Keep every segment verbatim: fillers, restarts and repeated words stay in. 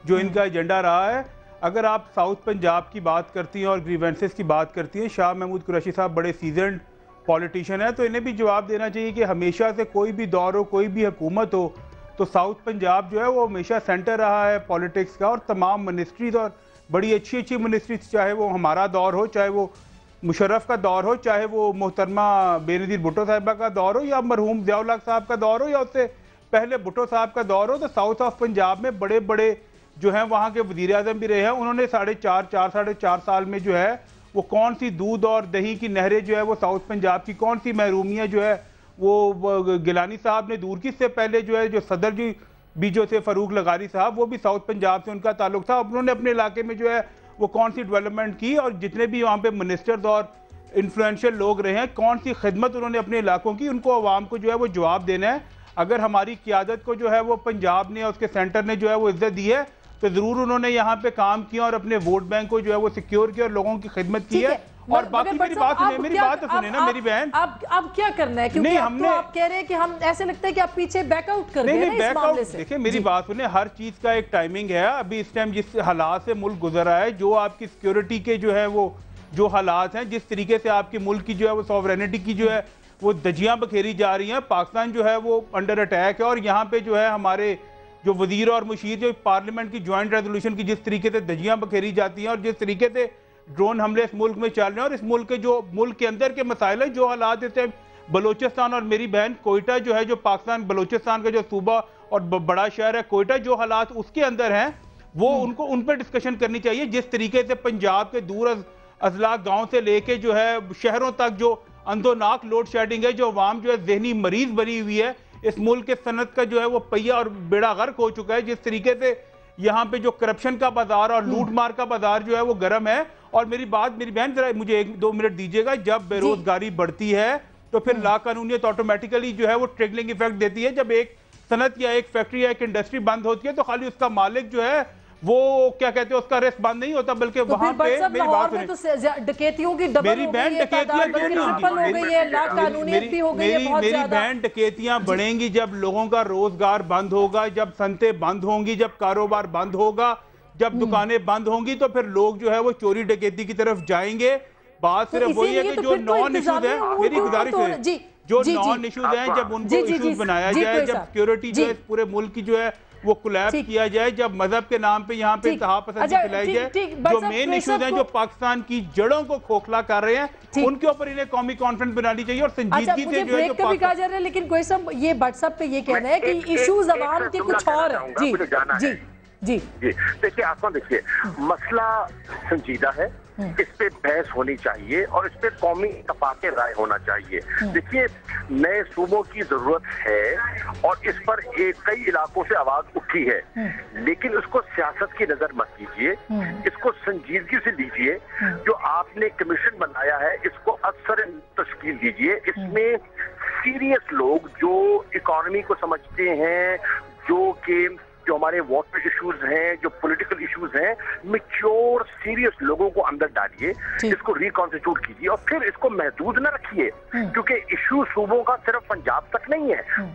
جو ان کا ایجنڈا رہا ہے. اگر آپ ساؤتھ پنجاب کی بات کرتی ہیں اور گریونسز کی بات کرتی ہیں, شاہ محمود قریشی صاحب بڑے سیزنڈ پولیٹیشین ہیں, تو انہیں بھی جواب دینا چاہیے کہ ہمیشہ سے کوئی بھی دور ہو, کوئی بھی حکومت ہو, تو ساؤتھ پنجاب جو ہے وہ ہمیشہ سینٹر رہا ہے پولیٹکس کا, اور تمام منسٹریز اور بڑی اچھی اچھی منسٹریز, چاہے وہ ہمارا دور ہو, چاہے وہ مشرف کا دور ہو, چاہے وہ محترمہ بے نظیر بھٹو صاحبہ کا دور ہو, یا مرحوم ضیاء الحق صاحب کا دور ہو, یا اس سے پہلے بھٹو صاحب کا دور ہو, تو ساؤتھ آف پنجاب میں بڑے بڑے جو ہیں وہاں کے وزیر اعظم بھی رہے ہیں. انہوں نے ساڑھے چار چار ساڑھے چار سال میں جو ہے وہ کون سی دودھ اور دہی کی نہریں جو ہے وہ ساؤتھ پنجاب کی کون سی محرومیاں جو ہے وہ گیلانی صاحب نے دور کی. اس سے پہلے جو ہے جو صدر جی بھی جو تھے فاروق لغاری صاحب, وہ بھی ساؤتھ پنجاب سے ان کا تعلق تھا. انہوں نے اپنے علاقے میں جو ہے وہ کون سی ڈیولپمنٹ کی, اور جتنے بھی وہاں پہ منسٹرز اور انفلوئنشل لوگ رہے ہیں کون سی خدمت انہوں نے اپنے علاقوں کی, ان کو عوام کو جو ہے وہ جواب دینا ہے. اگر ہماری قیادت کو جو ہے وہ پنجاب نے اور اس کے سینٹر نے جو ہے وہ عزت دی ہے, تو ضرور انہوں نے یہاں پہ کام کیا اور اپنے ووٹ بینک کو جو ہے وہ سیکیور کیا اور لوگوں کی خدمت کی ہے. اور باقی میری بات سنیں, میری بات تو سنیں نا میری بہن. اب کیا کرنا ہے, کیونکہ اب تو آپ کہہ رہے ہیں کہ ہم ایسے لگتا ہے کہ آپ پیچھے بیک آؤٹ کر رہے ہیں اس معاملے سے. دیکھیں میری بات سنیں, ہر چیز کا ایک ٹائمنگ ہے. ابھی اس ٹائم جس حالات سے ملک گزر رہا ہے, جو آپ کی سیکیورٹی کے جو ہے وہ جو حالات ہیں, جس طریقے سے آپ کے ملک کی جو ہے وہ سوورینٹی کی جو ہے وہ دجیاں بکھیری جا رہی ہیں, پاکستان جو ہے وہ انڈر اٹیک ہے. اور یہاں پہ جو ہے ہمارے جو وزیر اور مشیر جو پارلیمنٹ کی جوائنٹ ریزولوشن کی جس طریقے سے دجیاں بکھیری جاتی ہیں, اور جس طریقے سے ڈرون حملے اس ملک میں چل رہے ہیں, اور اس ملک کے جو ملک کے اندر کے مسائل ہیں, جو حالات جیسے بلوچستان, اور میری بہن کوئٹہ جو ہے جو پاکستان بلوچستان کا جو صوبہ اور بڑا شہر ہے کوئٹہ, جو حالات اس کے اندر ہیں وہ ان کو ان پہ ڈسکشن کرنی چاہیے. جس طریقے سے پنجاب کے دور اضلاع گاؤں سے لے کے جو ہے شہروں تک جو اندوناک لوڈ شیڈنگ ہے, جو عوام جو ہے ذہنی مریض بنی ہوئی ہے, اس ملک کے صنعت کا جو ہے وہ پہیہ اور بیڑا غرق ہو چکا ہے. جس طریقے سے یہاں پہ جو کرپشن کا بازار اور لوٹ مار کا بازار جو ہے وہ گرم ہے. اور میری بات میری بہن ذرا مجھے ایک دو منٹ دیجیے گا, جب بے روزگاری بڑھتی ہے تو پھر لا قانونیت آٹومیٹیکلی جو ہے وہ ٹریگلنگ ایفیکٹ دیتی ہے. جب ایک صنعت یا ایک فیکٹری یا ایک انڈسٹری بند ہوتی ہے, تو خالی اس کا مالک جو ہے وہ کیا کہتے ہیں اس کا ریس بند نہیں ہوتا, بلکہ وہاں پہ میری بات سنیں, ڈکیتیوں کی ڈبل ہو گئی ہے, تعداد بلکہ ٹرپل ہو گئی ہے, لا قانونیت بھی ہو گئی ہے بہت زیادہ. میری بہن ڈکیتیاں بڑھیں گی جب لوگوں کا روزگار بند ہوگا, جب صنعتیں بند ہوں گی, جب کاروبار بند ہوگا, جب دکانیں بند ہوں گی, تو پھر لوگ جو ہے وہ چوری ڈکیتی کی طرف جائیں گے. بات صرف وہی ہے کہ جو نان ایشوز ہیں, میری گزارش ہے, جو نان ایشوز ہیں جب ان کو ایشوز بنایا جائے, جب سیکیورٹی جو ہے پورے ملک کی جو ہے وہ کولیپس کیا جائے, جب مذہب کے نام پہ یہاں پہ انتہا پسندی پھیلائی جائے, جو مین ایشوز ہیں جو پاکستان کی جڑوں کو کھوکھلا کر رہے ہیں, ان کے اوپر انہیں قومی کانفرنس بنانی چاہیے اور سنجیدگی سے جو ہے جو کبھی کہا جا رہا ہے. لیکن کوئی صاحب یہ واٹس ایپ پہ یہ کہنا ہے کہ ایشوز عوام کے کچھ اور ہیں. جی جی جی جی دیکھیے آپ دیکھیے مسئلہ سنجیدہ ہے, اس پہ بحث ہونی چاہیے اور اس پہ قومی اتفاق رائے ہونا چاہیے. دیکھیے نئے صوبوں کی ضرورت ہے اور اس پر ایک کئی علاقوں سے آواز اٹھی ہے, لیکن اس کو سیاست کی نظر مت کیجیے, اس کو سنجیدگی سے لیجیے. جو آپ نے کمیشن بنایا ہے اس کو اکثر تشکیل دیجیے. اس میں سیریس لوگ جو اکانومی کو سمجھتے ہیں, جو کہ جو ہمارے واٹر ایشوز ہیں, جو پولیٹیکل ایشوز ہیں, میچور سیریس لوگوں کو اندر ڈالیے, اس کو ریکانسٹیٹیوٹ کیجیے اور پھر اس کو محدود نہ رکھیے, کیونکہ ایشو صوبوں کا صرف پنجاب تک نہیں ہے,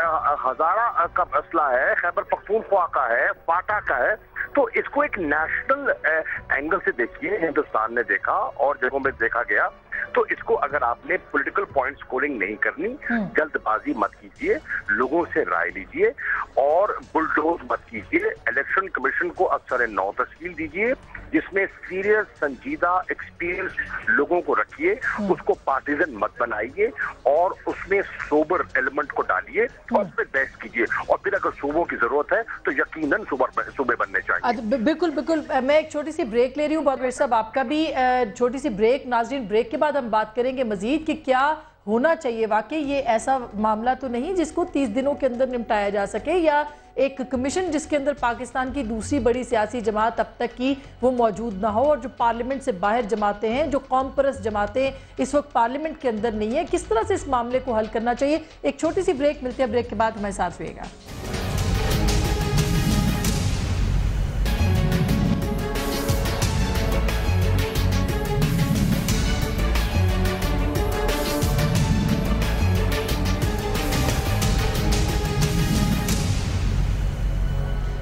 ہزارہ کا مسئلہ ہے, خیبر پختونخوا کا ہے, فاٹا کا ہے. تو اس کو ایک نیشنل اینگل سے دیکھیے. ہندوستان نے دیکھا اور جگہوں میں دیکھا گیا, تو اس کو اگر آپ نے پولیٹیکل پوائنٹ سکورنگ نہیں کرنی, جلد بازی مت کیجیے, لوگوں سے رائے لیجیے اور بلڈوز مت کیجیے. الیکشن کمیشن کو اکثر نو تشکیل دیجیے, جس میں سیریس سنجیدہ ایکسپیرینس لوگوں کو رکھیے, اس کو پارٹیزن مت بنائیے اور اس میں سوبر ایلیمنٹ کو ڈالیے اور اس پہ بحث کیجیے. اور پھر اگر صوبوں کی ضرورت ہے تو یقیناً صوبے بننے چاہیے. بالکل بالکل. میں ایک چھوٹی سی بریک لے رہی ہوں. بہت بڑھ صاحب آپ کا بھی چھوٹی سی بریک. ناظرین بریک کے بعد ہم بات کریں گے مزید کہ کیا ہونا چاہیے. واقعی یہ ایسا معاملہ تو نہیں جس کو تیس دنوں کے اندر نمٹایا جا سکے, یا ایک کمیشن جس کے اندر پاکستان کی دوسری بڑی سیاسی جماعت اب تک کی وہ موجود نہ ہو, اور جو پارلیمنٹ سے باہر جماعتیں ہیں, جو قوم پرست جماعتیں اس وقت پارلیمنٹ کے اندر نہیں ہیں, کس طرح سے اس معاملے کو حل کرنا چاہیے. ایک چھوٹی سی بریک ملتے ہیں, بریک کے بعد ہمارے ساتھ رہیے گا.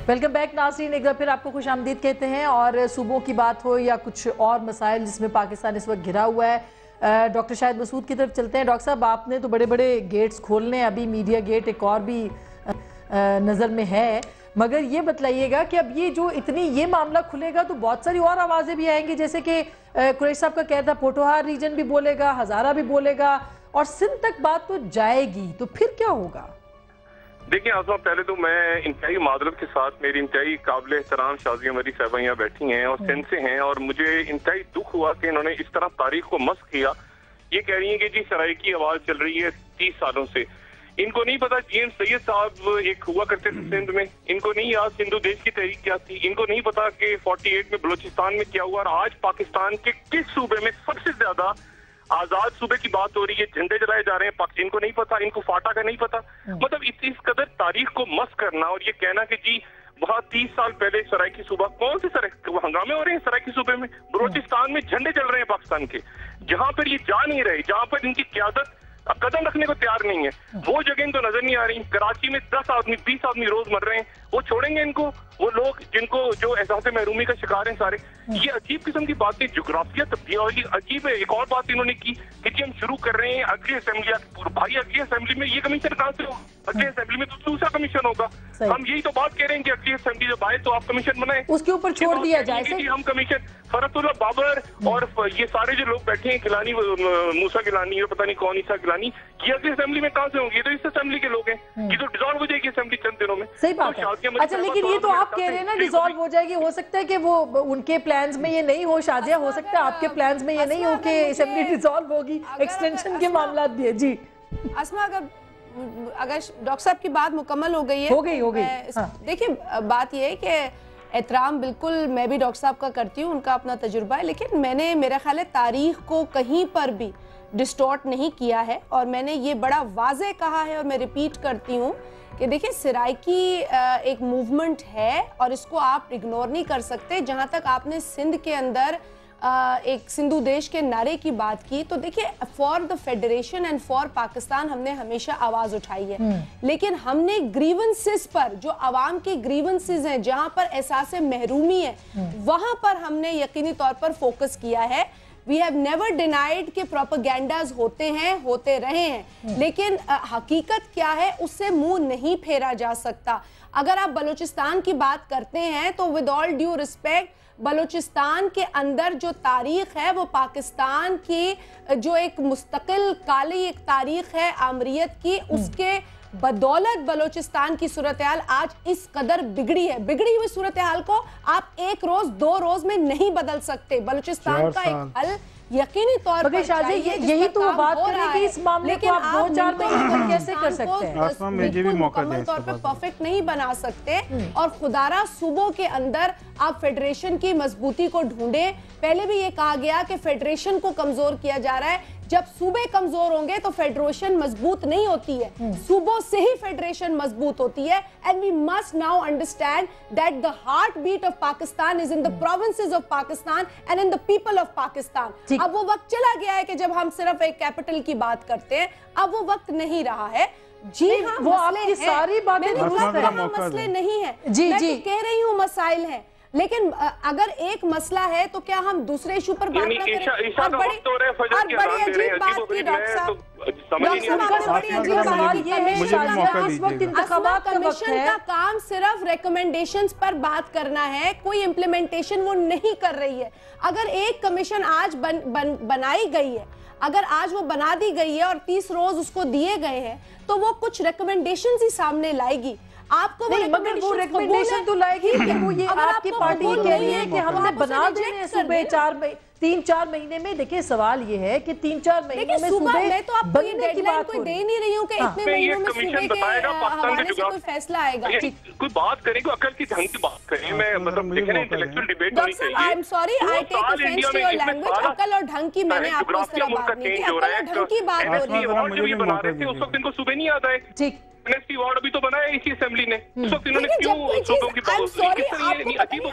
वेलकम बैक नाज़रीन, एक बार फिर आपको खुश आमदीद कहते हैं। और सूबों की बात हो या कुछ और मसाइल जिसमें पाकिस्तान इस वक्त घिरा हुआ है, डॉक्टर शाहिद मसूद की तरफ चलते हैं। डॉक्टर साहब, आपने तो बड़े बड़े गेट्स खोलने, अभी मीडिया गेट एक और भी नज़र में है, मगर ये बतलाइएगा कि अब ये जो इतनी ये मामला खुलेगा तो बहुत सारी और आवाज़ें भी आएंगी, जैसे कि कुरैशी साहब का कहता है पोटोहार रीजन भी बोलेगा, हज़ारा भी बोलेगा और सिंध तक बात तो जाएगी, तो फिर क्या होगा? देखिए आसमा, पहले तो मैं इंतहाई मादरत के साथ, मेरी इंतहाई काबिल एहतराम शाजिया मरी साहबा यहाँ बैठी हैं और सिंध से हैं, और मुझे इंतहाई दुख हुआ कि इन्होंने इस तरह तारीख को मस्क किया। ये कह रही हैं कि जी सराइकी आवाज चल रही है तीस सालों से। इनको नहीं पता जी एम सैयद साहब एक हुआ करते थे सिंध में, इनको नहीं याद सिंधु देश की तहरीक क्या थी, इनको नहीं पता कि अड़तालीस में बलूचिस्तान में क्या हुआ, और आज पाकिस्तान के किस सूबे में सबसे ज्यादा आजाद सूबे की बात हो रही है, झंडे जलाए जा रहे हैं। इनको नहीं पता, इनको फाटा का नहीं पता। मतलब इस, इस कदर तारीख को मस्क करना और ये कहना कि जी वहाँ तीस साल पहले सराइकी सूबा, कौन से सराइकी हंगामे हो रहे हैं सराइकी सूबे में, बलूचिस्तान में झंडे जल रहे हैं पाकिस्तान के, जहां पर ये जा नहीं रहे, जहां पर इनकी क्यादत कदम रखने को तैयार नहीं है, वो जगह इनको नजर नहीं आ रही। कराची में दस आदमी बीस आदमी रोज मर रहे हैं, वो छोड़ेंगे इनको? वो लोग जिनको जो एहसास महरूमी का शिकार हैं सारे, ये अजीब किस्म की बातें, जोग्राफिया तब्दील और ये अजीब है। एक और बात इन्होंने की कि जी हम शुरू कर रहे हैं अगली असेंबली, भाई अगली असेंबली में ये कमीशन कहाँ से होगा? अगली असेंबली में तो दूसरा कमीशन होगा। हम यही तो बात कह रहे हैं कि अगली असेंबली जब आए तो आप कमीशन बनाए, उसके ऊपर छोड़ दिया जाए। हम कमीशन फरतुल्लाह बाबर और ये सारे जो लोग बैठे हैं, गिलानी, मूसा गिलानी और पता नहीं कौन ईसा गिलानी, ये अगली असेंबली में कहाँ से होंगे? ये तो इस असेंबली के लोग हैं, ये तो डिसॉल्व हो जाएगी असेंबली चंद दिनों में। सही बात है। अच्छा, लेकिन ये तो आप कह रहे हैं ना डिसॉल्व हो जाएगी, हो सकता है कि वो उनके प्लान्स में ये नहीं हो, शाजिया, हो सकता है आपके प्लान्स में ये नहीं हो कि असेंबली डिसॉल्व होगी, एक्सटेंशन के मामला दिए। जी अस्मा, अगर अगर डॉक्टर साहब की बात मुकम्मल हो गई है, हो गई हो गई हाँ। देखिए बात ये है कि एहतराम बिल्कुल मैं भी डॉक्टर साहब का करती हूँ, उनका अपना तजुर्बा है, लेकिन मैंने मेरा ख्याल है तारीख को कहीं पर भी डिस्टॉर्ट नहीं किया है, और मैंने ये बड़ा वाज़े कहा है और मैं रिपीट करती हूँ कि देखिए सराइकी एक मूवमेंट है और इसको आप इग्नोर नहीं कर सकते। जहाँ तक आपने सिंध के अंदर एक सिंधु देश के नारे की बात की, तो देखिए for the federation and for Pakistan हमने हमेशा आवाज उठाई है, लेकिन हमने ग्रीवेंसेस पर, जो आवाम की ग्रीवेंसेस हैं, जहां पर एहसास महरूमी है, वहां पर हमने यकीनी तौर पर फोकस किया है। वी हैव नेवर डिनाइड कि प्रोपेगेंडाज होते हैं, होते रहे हैं, लेकिन हकीकत क्या है उससे मुंह नहीं फेरा जा सकता। अगर आप बलूचिस्तान की बात करते हैं तो with all due respect, Balochistan के अंदर जो तारीख है वो पाकिस्तान की जो एक मुस्तकिल काली एक तारीख है आमरीत की, उसके बदौलत बलूचिस्तान की सूरत हाल आज इस कदर बिगड़ी है। बिगड़ी हुई सूरत हाल को आप एक रोज दो रोज में नहीं बदल सकते। बलूचिस्तान का एक हल यकीनी तौर पर चाहिए, यही तो बात करें कि इस मामले को आप दो चार महीने कैसे कर सकते हैं, मुकम्मल तौर पर परफेक्ट नहीं बना सकते। और खुदारा सूबों के अंदर आप फेडरेशन की मजबूती को ढूंढे। पहले भी ये कहा गया कि फेडरेशन को कमजोर किया जा रहा है, जब सूबे कमजोर होंगे तो फेडरेशन मजबूत नहीं होती है, सूबों से ही फेडरेशन मजबूत होती है। And we must now understand that the heart beat of Pakistan is in the provinces of Pakistan and in the people of Pakistan. अब वो वक्त चला गया है कि जब हम सिर्फ एक कैपिटल की बात करते हैं, अब वो वक्त नहीं रहा है। जी हाँ, वो आपकी सारी बातें मसले नहीं है, जी मैं जी तो कह रही हूँ मसाइल है, लेकिन अगर एक मसला है तो क्या हम दूसरे इशू पर बात ना करें? और बड़ी और बड़ी अजीब बात की डॉक्टर साहब, कमीशन का काम सिर्फ रिकमेंडेशंस पर बात करना है, कोई इम्प्लीमेंटेशन वो नहीं कर रही है। अगर एक कमीशन आज बन, बन, बनाई गई है, अगर आज वो बना दी गई है और तीस रोज उसको दिए गए हैं, तो वो कुछ रिकमेंडेशंस ही सामने लाएगी। आपको नहीं, मगर वो रिकमेंडेशन तो लाएगी कि वो ये आपकी पार्टी कह रही है कि हमने बना देने सूबे चार तीन चार महीने में। देखिए सवाल ये है कि तीन चार महीने में सूबे मैं तो आपको ये डेडलाइन कोई दे नहीं रही हूँ कि इतने महीनों में सूबे के हवाले से कोई फैसला आएगा। कोई बात करें, कोई अकल की ढंग की बात करें। मैं मतलब देखें ना, इंटेलेक्चुअल डिबेट होनी चाहिए। I am sorry, I take offence to your language. अकल और ढंग की मैंने आपको इस तरह बात नहीं की, अकल और ढंग की बात हो रही है। जब ये बना रहे थे उस वक्त इनको सूबे नहीं याद आए। ठीक, वार्ड अभी तो बनाया इसी असेंबली ने, उस वक्त इन्होंने क्यों सूबों की बात, अजीब गरीब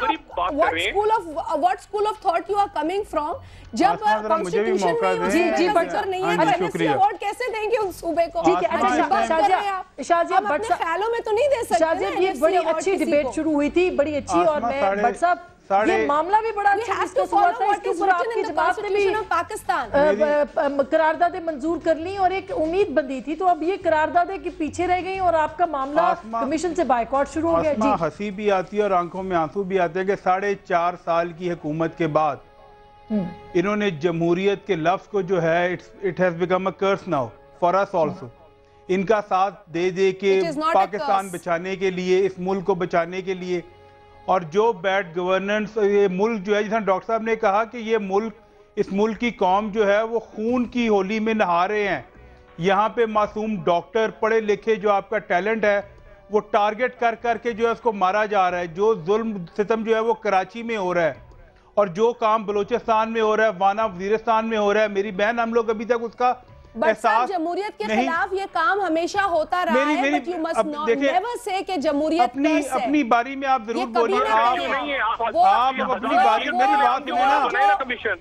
बात कर रहे हैं। School of what school of thought you are coming from? जब कॉन्स्टिट्यूशन में जी जी बच्चर नहीं है तो एमएससी अवार्ड कैसे देंगे उस सूबे को? ठीक है, अच्छा शाजिया शाजिया हम अपने ख्यालों में तो नहीं दे सकते। शाजिया ये बड़ी अच्छी डिबेट शुरू हुई थी, बड़ी अच्छी, और मैं भट्ट साहब ये मामला भी बड़ा अच्छा डिस्कस हुआ था, इसके ऊपर आपकी जमात ने भी पाकिस्तान करारदादें मंजूर कर ली और एक उम्मीद बंधी थी, तो अब ये करारदादें के पीछे रह गई और आपका मामला कमीशन से बायकॉट शुरू हो गया। जी, हंसी भी आती है और आंखों में आंसू भी आते हैं कि साढ़े चार साल की हुकूमत के बाद इन्होंने जमहूरियत के लफ्ज को जो है it has become a curse now for us also, इनका साथ दे दे के पाकिस्तान बचाने के लिए, इस मुल्क को बचाने के लिए, और जो बैड गवर्नेंस, ये मुल्क जो है, जिस डॉक्टर साहब ने कहा कि ये मुल्क, इस मुल्क की कौम जो है वो खून की होली में नहा रहे हैं। यहाँ पे मासूम डॉक्टर, पढ़े लिखे जो आपका टैलेंट है, वो टारगेट कर करके जो है उसको मारा जा रहा है। जो जुल्म सितम जो है वो कराची में हो रहा है, और जो काम बलूचिस्तान में हो रहा है, वाना वजीरिस्तान में हो रहा है, मेरी बहन, हम लोग अभी तक उसका एहसास जमहूरियत के खिलाफ ये काम हमेशा होता रहा मेरी, है, मेरी, but you must not never say कि जमहूरियत अपनी अपनी बारी में आप जरूर बोलिए। आप आप अपनी बारी, मेरी बात सुनिए ना, आप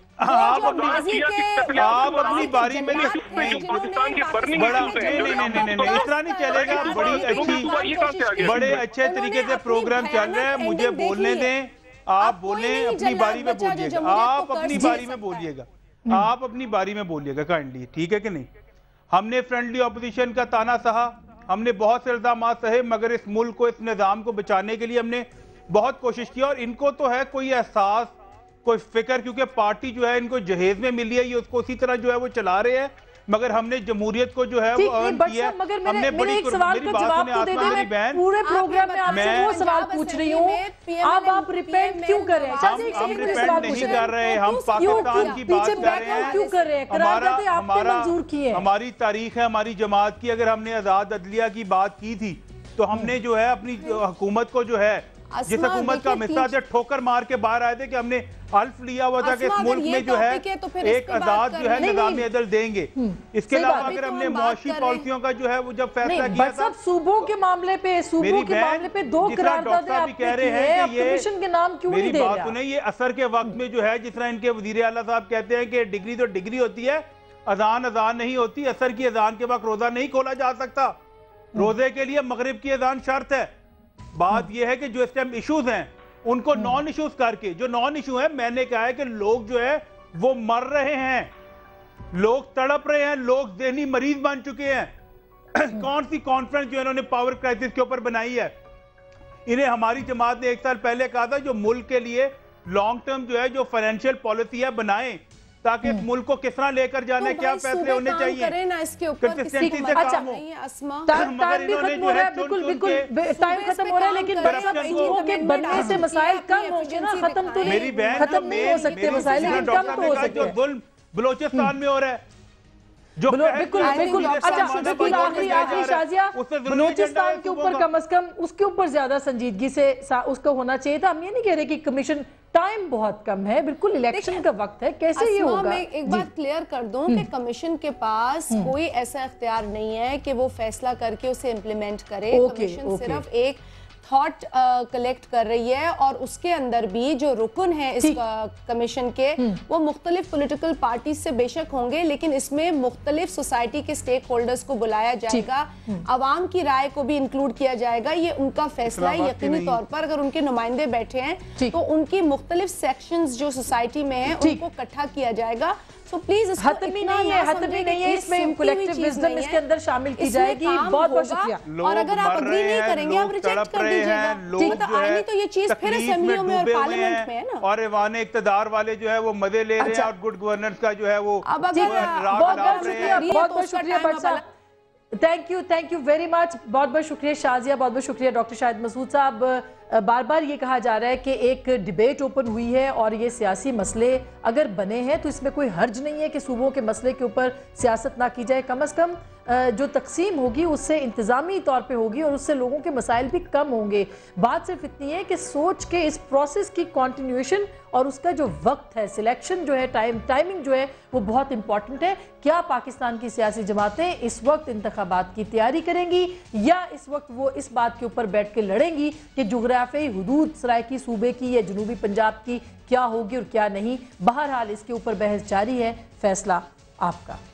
अपनी बारी में पाकिस्तान की बर्निंग बड़ा नहीं नहीं नहीं नहीं नहीं इस तरह नहीं चलेगा। बड़ी अच्छी, बड़े अच्छे तरीके से प्रोग्राम चल रहा है, मुझे बोलने दें, आप बोलें, अपनी बारी में बोलिएगा, आप अपनी बारी में बोलिएगा, आप अपनी बारी में बोलिएगा काइंडली, ठीक है कि नहीं? हमने फ्रेंडली ऑपोजिशन का ताना सहा, हमने बहुत से इल्जामात सहे, मगर इस मुल्क को, इस निज़ाम को बचाने के लिए हमने बहुत कोशिश की। और इनको तो है कोई एहसास, कोई फिक्र, क्योंकि पार्टी जो है इनको जहेज में मिली है, ये उसको उसी तरह जो है वो चला रहे हैं, मगर हमने जमहूरियत को जो है वो अर्न किया है। मगर मेरे, मेरे एक सवाल का जवाब तो दे दे, मैं पूरे प्रोग्राम में आपसे वो सवाल पूछ रही हूँ, अब आप रिपेंट क्यों कर रहे हैं? हम रिपेंट नहीं कर रहे, हम पाकिस्तान की बात कर रहे हैं। क्यों कर रहे हैं? करारदादें आपने मंजूर की है, हमारी तारीख है, हमारी जमात की, अगर हमने आजाद अदलिया की बात की थी तो हमने जो है अपनी हुकूमत को जो है, जिस हुकूमत का मिसाल से ठोकर मार के बाहर आए थे कि हमने हल्फ लिया हुआ था कि इस मुल्क में जो है एक आजाद जो है निज़ाम अदल देंगे। इसके अलावा अगर हमने मुआशी पॉलिसियों का जो है वो जब फैसला किया था, सूबों के मामले पे, सूबों के मामले पे दो करारदादें आपने कह रहे हैं, आप कमीशन के नाम क्यों नहीं दे रहे? मेरी बात सुनिए, ये असर के वक्त में जो है, जिस तरह इनके वजीर आला साहब कहते हैं कि डिग्री तो डिग्री होती है, अजान अजान नहीं होती, असर की अजान के वक्त रोजा नहीं खोला जा सकता, रोजे के लिए मगरिब की अजान शर्त है। बात यह है कि जो इस टाइम इश्यूज हैं उनको नॉन इश्यूज करके, जो नॉन इशू है, मैंने कहा है कि लोग जो है वो मर रहे हैं, लोग तड़प रहे हैं, लोग ज़हनी मरीज बन चुके हैं। कौन सी कॉन्फ्रेंस जो इन्होंने पावर क्राइसिस के ऊपर बनाई है? इन्हें हमारी जमात ने एक साल पहले कहा था जो मुल्क के लिए लॉन्ग टर्म जो है जो फाइनेंशियल पॉलिसी है बनाएं, ताकि इस मुल्क को किस तरह लेकर जाना है, क्या फैसले होने चाहिए, कंसिस्टेंसी से काम हो। टाइम भी खत्म हो रहा है, बिल्कुल बिल्कुल टाइम खत्म हो रहा है, लेकिन सूबों के बनने से मसाइल कम होंगे ना, खत्म तो नहीं, खत्म नहीं हो सकते मसाइल, लेकिन कम तो हो सकते हैं। जुल्म बलूचिस्तान में हो रहा है जो बिल्कुल बिल्कुल अच्छा बिल्कुल आखिरी आखिरी शाजिया, बलूचिस्तान के ऊपर कम से कम उसके ऊपर ज्यादा संजीदगी से उसका होना चाहिए था। हम ये नहीं कह रहे कि कमीशन, टाइम बहुत कम है, बिल्कुल इलेक्शन का वक्त है, कैसे ये होगा? मैं एक बात क्लियर कर दूं कि कमीशन के पास कोई ऐसा इख्तियार नहीं है कि वो फैसला करके उसे इम्प्लीमेंट करे। कमीशन सिर्फ एक थॉट कलेक्ट कर रही है, और उसके अंदर भी जो रुकन है इस कमीशन के, वो मुख्तलिफ पॉलिटिकल पार्टी से बेशक होंगे, लेकिन इसमें मुख्तलिफ सोसाइटी के स्टेक होल्डर्स को बुलाया जाएगा, अवाम की राय को भी इंक्लूड किया जाएगा। ये उनका फैसला है यकीनी तौर पर। अगर उनके नुमाइंदे बैठे हैं तो उनकी मुख्तलिफ सेक्शंस जो सोसाइटी में है उनको इकट्ठा किया जाएगा। तो प्लीज हतमी नहीं है, हतमी नहीं है, इसमें कलेक्टिव विजडम इसके अंदर शामिल की जाएगी। बहुत बहुत शुक्रिया। और अगर आप अग्री नहीं करेंगे, आप रिजेक्ट कर दीजिएगा, मतलब आईनी तो ये चीज फिर असेंबलियों में और पार्लियामेंट में है ना, और ऐवान इक़्तिदार वाले जो है वो मजे ले रहे हैं, और गुड गवर्नेंस का जो है वो अब अगर बहुत बहुत शुक्रिया, बहुत बहुत शुक्रिया भट्ट साहब, thank you thank you very much, बहुत बहुत शुक्रिया शाजिया, बहुत बहुत शुक्रिया डॉक्टर शाहिद मसूद साहब। बार बार ये कहा जा रहा है कि एक डिबेट ओपन हुई है और ये सियासी मसले अगर बने हैं तो इसमें कोई हर्ज नहीं है कि सूबों के मसले के ऊपर सियासत ना की जाए। कम अज़ कम جو تقسیم ہوگی اس سے انتظامی طور پہ ہوگی اور اس سے لوگوں کے مسائل بھی کم ہوں گے. بات صرف اتنی ہے کہ سوچ کے اس پروسیس کی کنٹینیویشن اور اس کا جو وقت ہے، سلیکشن جو ہے، ٹائم ٹائمنگ جو ہے وہ بہت امپورٹنٹ ہے. کیا پاکستان کی سیاسی جماعتیں اس وقت انتخابات کی تیاری کریں گی یا اس وقت وہ اس بات کے اوپر بیٹھ کے لڑیں گی کہ جغرافیائی حدود سرائیکی صوبے کی یا جنوبی پنجاب کی کیا ہوگی اور کیا نہیں؟ بہرحال اس کے اوپر بحث جاری ہے، فیصلہ آپ کا.